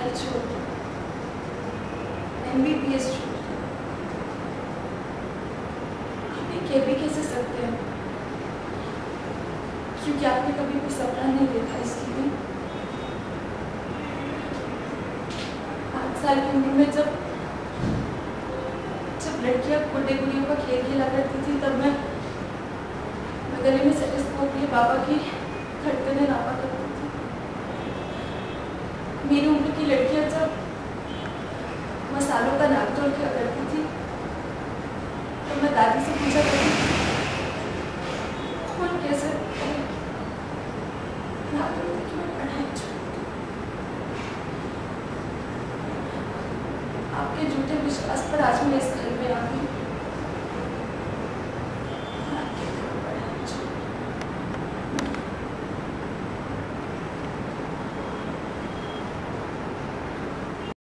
पढ़ाई छोड़ दी, MBBS छोड़ दी। आप ये कह भी कैसे सकते हैं? क्योंकि आपने कभी कोई सपना नहीं देखा इसलिए। 5 साल की उम्र में जब लड़कियां गुड्डे गुड़ियों का खेल खेला करती थी, तब मैं गले में स्टेथोस्कोप लिए बाबा की धड़कनें नापा करती थी। मेरी उम्र की लड़कियां जब मसालों का नाप तोल किया करती थी, तो मैं दादी से पूछा करती थी कौन कैसे नाप तोल की मैं पढ़ाई छोड़ दी। आपके झूठे विश्वास पर आज मैं इस